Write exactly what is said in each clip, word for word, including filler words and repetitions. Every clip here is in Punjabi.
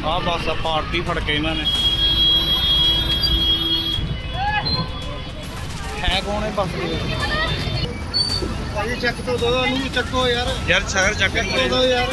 ਆ ਬਸ ਪਾਰਟੀ ਫੜ ਕੇ ਇਹਨਾਂ ਨੇ ਹੈ ਕੌਣ ਹੈ ਬੱਸ ਭਾਈ ਚੱਕ ਤੋਂ ਦੋ ਨੂੰ ਚੱਕੋ ਯਾਰ ਯਾਰ ਸ਼ਹਿਰ ਚੱਕ ਦੋ ਯਾਰ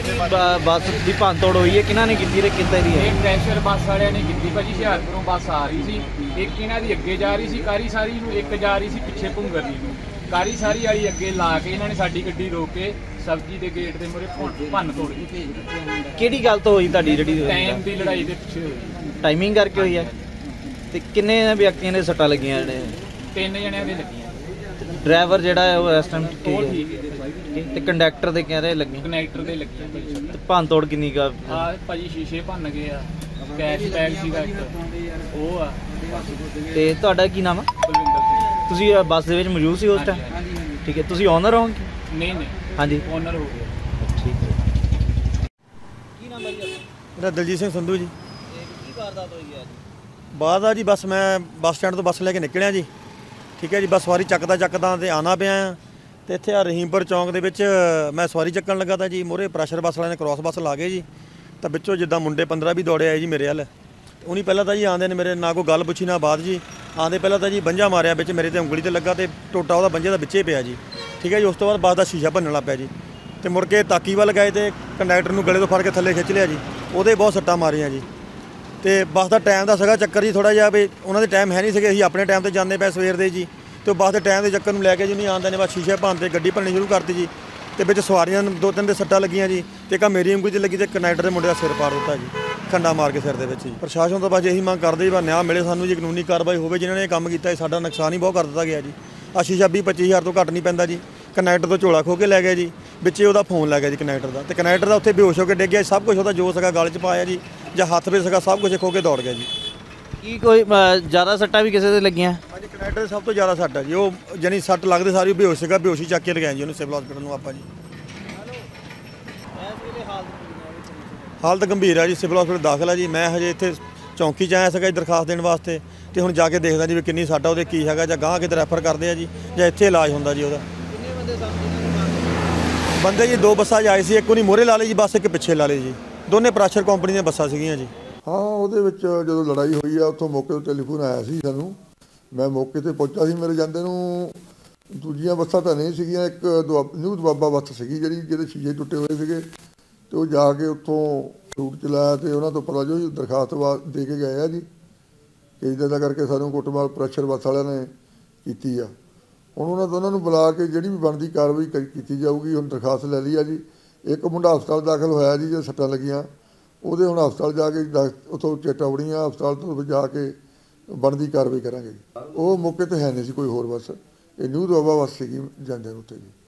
ਬੱਸ ਦੀ ਭੰਨ ਤੋੜ ਹੋਈ ਹੈ ਕਿਹਨਾਂ ਨੇ ਕੀਤੀ ਤੇ ਕਿੱਦਾਂ ਦੀ ਹੈ? ਇਹ ਪ੍ਰੈਸ਼ਰ ਬੱਸ ਵਾਲਿਆਂ ਨੇ ਕੀਤੀ ਭਾਜੀ। ਹੁਸ਼ਿਆਰਪੁਰੋਂ ਬੱਸ ਆ ਰਹੀ ਸੀ, ਇੱਕ ਇਹਨਾਂ ਦੀ ਅੱਗੇ ਜਾ ਰਹੀ ਸੀ ਕਾਰੀ ਸਾਰੀ ਨੂੰ, ਇੱਕ ਜਾ ਰਹੀ ਸੀ ਪਿੱਛੇ ਭੁੰਗਰਨੀ ਨੂੰ। ਕਾਰੀ ਸਾਰੀ ਵਾਲੀ ਅੱਗੇ ਲਾ ਕੇ ਇਹਨਾਂ ਨੇ ਸਾਡੀ ਗੱਡੀ ਰੋਕ ਕੇ ਸਬਜ਼ੀ ਦੇ ਗੇਟ ਦੇ ਮੂਹਰੇ ਭੰਨ ਤੋੜ ਕੀਤੀ। ਕਿਹੜੀ ਗੱਲ ਤੋਂ ਹੋਈ ਤੁਹਾਡੀ ਜਿਹੜੀ ਟਾਈਮ ਦੀ ਲੜਾਈ ਦੇ ਪਿੱਛੇ ਹੋਈ। ਟਾਈਮਿੰਗ ਕਰਕੇ ਹੋਈ ਹੈ? ਤੇ ਕਿੰਨੇ ਵਿਅਕਤੀਆਂ ਦੇ ਸੱਟਾਂ ਲੱਗੀਆਂ ਨੇ? ਤਿੰਨ ਜਣਿਆਂ ਦੇ ਲੱਗੀਆਂ। ਡਰਾਈਵਰ ਜਿਹੜਾ ਹੈ ਉਹ ਇਸ ਟਾਈਮ ਉਹ ਠੀਕ ਹੈ ਤੇ ਕੰਡਕਟਰ ਦੇ ਕਹਿ ਰਹੇ ਲੱਗੇ? ਕਨੈਕਟਰ ਦੇ ਲੱਗੀਆਂ ਭਾਜੀ। ਤੇ ਭੰਨ ਤੋੜ ਕਿੰਨੀ ਕਾ? ਆ ਭਾਜੀ ਸ਼ੀਸ਼ੇ ਭੰਨ ਗਏ ਆ, ਕੈਸ਼ ਬੈਗ ਸੀਗਾ ਇੱਕ ਉਹ ਆ। ਤੇ ਤੁਹਾਡਾ ਕੀ ਨਾਮ ਹੈ? ਬਲਵਿੰਦਰ ਸਿੰਘ। ਤੁਸੀਂ ਬੱਸ ਦੇ ਵਿੱਚ ਮੌਜੂਦ ਸੀ ਉਸ ਟਾਈਮ? ਠੀਕ ਹੈ, ਤੁਸੀਂ ਓਨਰ ਹੋ? ਨਹੀਂ ਨਹੀਂ ਹਾਂਜੀ, ਓਨਰ ਹੋ ਗਿਆ। ਠੀਕ ਹੈ। ਕੀ ਨਾਮ ਹੈ ਜੀ ਆਪਣਾ? ਮੇਰਾ ਦਲਜੀਤ ਸਿੰਘ ਸੰਧੂ ਜੀ। ਕੀ ਵਾਰਦਾਤ ਹੋਈ ਹੈ ਅੱਜ? ਬਾਅਦ ਆ ਜੀ ਬਸ ਮੈਂ ਬੱਸ ਸਟੈਂਡ ਤੋਂ ਬੱਸ ਲੈ ਕੇ ਨਿਕਲਿਆ ਜੀ। ਠੀਕ ਹੈ ਜੀ, ਬਸ ਸਵਾਰੀ ਚੱਕਦਾ ਚੱਕਦਾ ਤੇ ਆਉਣਾ ਪਿਆ ਆ ਤੇ ਇੱਥੇ ਆ ਰਹੀਮਪੁਰ ਚੌਂਕ ਦੇ ਵਿੱਚ ਮੈਂ ਸਵਾਰੀ ਚੱਕਣ ਲੱਗਾ ਤਾਂ ਜੀ ਮੋਰੇ ਪ੍ਰੈਸ਼ਰ ਬੱਸ ਵਾਲਿਆਂ ਨੇ ਕ੍ਰਾਸ ਬੱਸ ਲਾ ਗਏ ਜੀ। ਤਾਂ ਵਿੱਚੋਂ ਜਿੱਦਾਂ ਮੁੰਡੇ ਪੰਦਰਾਂ ਵੀ ਦੌੜੇ ਆਏ ਜੀ ਮੇਰੇ ਵੱਲ। ਉਹਨੀ ਪਹਿਲਾਂ ਤਾਂ ਜੀ ਆਉਂਦੇ ਨੇ ਮੇਰੇ ਨਾ ਕੋਈ ਗੱਲ ਪੁੱਛੀ ਨਾ ਬਾਤ ਜੀ। ਆਉਂਦੇ ਪਹਿਲਾਂ ਤਾਂ ਜੀ ਬੰਜਾ ਮਾਰਿਆ ਵਿੱਚ ਮੇਰੇ ਤੇ ਉਂਗਲੀ ਤੇ ਲੱਗਾ ਤੇ ਟੋਟਾ ਉਹਦਾ ਬੰਜੇ ਦਾ ਵਿੱਚੇ ਪਿਆ ਜੀ। ਠੀਕ ਹੈ ਜੀ, ਉਸ ਤੋਂ ਬਾਅਦ ਬੱਸ ਦਾ ਸ਼ੀਸ਼ਾ ਭੰਨਣ ਲੱਗ ਪਿਆ ਜੀ ਤੇ ਮੁੜ ਕੇ ਤਾਕੀ ਵੱਲ ਗਏ ਤੇ ਕੰਡਕਟਰ ਨੂੰ ਗਲੇ ਤੋਂ ਫੜ ਕੇ ਥੱਲੇ ਖਿੱਚ ਲਿਆ ਜੀ। ਉਹਦੇ ਬਹੁਤ ਸੱਟਾਂ ਮਾਰੀਆਂ ਜੀ। ਤੇ ਬੱਸ ਦਾ ਟਾਈਮ ਦਾ ਸੀਗਾ ਚੱਕਰ ਜੀ ਥੋੜ੍ਹਾ ਜਿਹਾ ਵੀ ਉਹਨਾਂ ਦੇ ਟਾਈਮ ਹੈ ਨਹੀਂ ਸੀਗੇ, ਅਸੀਂ ਆਪਣੇ ਟਾਈਮ 'ਤੇ ਜਾਂਦੇ ਪਏ ਸਵੇਰ ਦੇ ਜੀ। ਤੇ ਬੱਸ ਦੇ ਟਾਈਮ ਦੇ ਚੱਕਰ ਨੂੰ ਲੈ ਕੇ ਜੀ ਨਹੀਂ ਆਉਂਦੇ ਨੇ ਬਸ ਸ਼ੀਸ਼ੇ ਭੰਨ ਤੇ ਗੱਡੀ ਭੰਨਣੀ ਸ਼ੁਰੂ ਕਰਤੀ ਜੀ। ਤੇ ਵਿੱਚ ਸਵਾਰੀਆਂ ਨੂੰ ਦੋ ਤਿੰਨ ਦੇ ਸੱਟਾਂ ਲੱਗੀਆਂ ਜੀ ਤੇ ਇੱਕ ਮੇਰੀ ਉਂਗਲੀ 'ਚ ਲੱਗੀ ਤੇ ਕੰਡਕਟਰ ਦੇ ਮੁੰਡੇ ਦਾ ਸਿਰ ਪਾੜ ਦਿੱਤਾ ਜੀ, ਖੰਡਾ ਮਾਰ ਕੇ ਸਿਰ ਦੇ ਵਿੱਚ ਜੀ। ਪ੍ਰਸ਼ਾਸਨ ਤੋਂ ਬਸ ਇਹੀ ਮੰਗ ਕਰਦੇ ਜੀ ਬਸ ਨਿਆਂ ਮਿਲੇ ਸਾਨੂੰ ਜੀ, ਕਾਨੂੰਨੀ ਕਾਰਵਾਈ ਹੋਵੇ। ਜਿਨ੍ਹਾਂ ਨੇ ਇਹ ਕੰਮ ਕੀਤਾ ਸਾਡਾ ਨੁਕਸਾਨ ਹੀ ਬਹੁਤ ਕਰ ਦਿੱਤਾ ਗਿਆ ਜੀ। ਆ ਸ਼ੀਸ਼ਾ ਵੀਹ ਪੱਚੀ ਹਜ਼ਾਰ ਤੋਂ ਘੱਟ ਨਹੀਂ ਪੈਂਦਾ ਜੀ। ਕੰਡਕਟਰ ਤੋਂ ਝੋਲਾ ਖੋ ਕੇ ਲੈ ਗਿਆ ਜੀ, ਵਿੱਚੇ ਉਹਦਾ ਫੋਨ ਲੈ ਗਿਆ ਜੀ ਕੰਡਕਟਰ ਦਾ। ਤੇ ਕੰਡਕਟਰ ਦਾ ਉੱਥੇ ਬੇਹੋਸ਼ ਹੋ ਕੇ ਡਿੱਗ ਗਿਆ। ਸਭ ਕੁਝ ਉਹਦਾ ਜੋ ਸੀਗਾ ਗਲ 'ਚ ਪਾਇਆ ਜੀ ਜਾਂ ਹੱਥ ਵਿੱਚ ਸੀਗਾ ਸਭ ਕੁਝ ਖੋ ਕੇ ਦੌੜ ਗਿਆ ਜੀ। ਕੀ ਕੋਈ ਜ਼ਿਆਦਾ ਸੱਟਾਂ ਵੀ ਕਿਸੇ ਦੇ ਲੱਗੀਆਂ? ਹਾਂਜੀ, ਕੰਡਕਟਰ ਦੇ ਸਭ ਤੋਂ ਜ਼ਿਆਦਾ ਸੱਟ ਹੈ ਜੀ। ਉਹ ਜਾਨੀ ਸੱਟ ਲੱਗਦੇ ਸਾਰੀ ਬੇਹੋਸ਼ ਸੀਗਾ, ਬੇਹੋਸ਼ੀ ਚੱਕ ਕੇ ਲਗਾਇਆ ਜੀ ਉਹਨੂੰ ਸਿਵਲ ਹਸਪੀਟਲ ਨੂੰ ਆਪਾਂ ਜੀ। ਹਾਲਤ ਗੰਭੀਰ ਹੈ ਜੀ, ਸਿਵਲ ਹਸਪੀਟਲ ਦਾਖਲ ਹੈ ਜੀ। ਮੈਂ ਹਜੇ ਇੱਥੇ ਚੌਂਕੀ 'ਚ ਆਇਆ ਸੀਗਾ ਜੀ ਦਰਖਾਸਤ ਦੇਣ ਵਾਸਤੇ ਤੇ ਹੁਣ ਜਾ ਕੇ ਦੇਖਦਾ ਜੀ ਵੀ ਕਿੰਨੀ ਸੱਟ ਆ, ਉਹਦੇ ਕੀ ਹੈਗਾ ਜਾਂ ਗਾਂਹ ਕਿਤੇ ਰੈਫਰ ਕਰਦੇ ਆ ਜੀ ਜਾਂ ਇੱਥੇ ਇਲਾਜ ਹੁੰਦਾ ਜੀ ਉਹਦਾ। ਬੰਦੇ ਜੀ ਦੋ ਬੱਸਾਂ 'ਚ ਆਏ ਸੀ, ਇੱਕ ਉਹਨੇ ਮੋਹਰੇ ਲਾ ਲਈ ਜੀ ਬੱਸ, ਇੱਕ ਪਿੱਛੇ ਲਾ ਲਈ ਜੀ। ਦੋਨੇ ਪ੍ਰੈਸ਼ਰ ਕੰਪਨੀ ਦੀਆਂ ਬੱਸਾਂ ਸੀਗੀਆਂ ਜੀ। ਹਾਂ, ਉਹਦੇ ਵਿੱਚ ਜਦੋਂ ਲੜਾਈ ਹੋਈ ਆ ਉੱਥੋਂ ਮੌਕੇ ਤੋਂ ਟੈਲੀਫੋਨ ਆਇਆ ਸੀ ਸਾਨੂੰ। ਮੈਂ ਮੌਕੇ 'ਤੇ ਪਹੁੰਚਾ ਸੀ। ਮੇਰੇ ਜਾਂਦੇ ਨੂੰ ਦੂਜੀਆਂ ਬੱਸਾਂ ਤਾਂ ਨਹੀਂ ਸੀਗੀਆਂ, ਇੱਕ ਦੁਆ ਨਿਊ ਦੁਆਬਾ ਬੱਸ ਸੀਗੀ ਜਿਹੜੀ ਜਿਹਦੇ ਸ਼ੀਸ਼ੇ ਟੁੱਟੇ ਹੋਏ ਸੀਗੇ ਤੇ ਉਹ ਜਾ ਕੇ ਉੱਥੋਂ ਰੂਟ ਚਲਾਇਆ ਤੇ ਉਹਨਾਂ ਤੋਂ ਪਤਾ ਜੋ ਦਰਖਾਸਤ ਦੇ ਕੇ ਗਏ ਆ ਜੀ ਕਿ ਇੱਦਾਂ ਦਾ ਕਰਕੇ ਸਾਨੂੰ ਕੁੱਟਮਾਰ ਪ੍ਰੈਸ਼ਰ ਬੱਸ ਵਾਲਿਆਂ ਨੇ ਕੀਤੀ ਆ। ਹੁਣ ਉਹਨਾਂ ਦੋਨਾਂ ਨੂੰ ਬੁਲਾ ਕੇ ਜਿਹੜੀ ਵੀ ਬਣਦੀ ਕਾਰਵਾਈ ਕੀਤੀ ਜਾਊਗੀ। ਹੁਣ ਦਰਖਾਸਤ ਲੈ ਲਈ ਆ ਜੀ। ਇੱਕ ਮੁੰਡਾ ਹਸਪਤਾਲ ਦਾਖਲ ਹੋਇਆ ਜੀ ਜੇ ਸੱਟਾਂ ਲੱਗੀਆਂ, ਉਹਦੇ ਹੁਣ ਹਸਪਤਾਲ ਜਾ ਕੇ ਉੱਥੋਂ ਚੇਤਾਵੜੀਆਂ ਹਸਪਤਾਲ ਤੋਂ ਜਾ ਕੇ ਬਣਦੀ ਕਾਰਵਾਈ ਕਰਾਂਗੇ ਜੀ। ਉਹ ਮੌਕੇ 'ਤੇ ਹੈ ਨਹੀਂ ਸੀ ਕੋਈ ਹੋਰ ਬੱਸ, ਇਹ ਨਿਊ ਦੁਆਬਾ ਬੱਸ ਸੀਗੀ ਜਾਂਦੇ ਨੂੰ ਉੱਥੇ ਜੀ।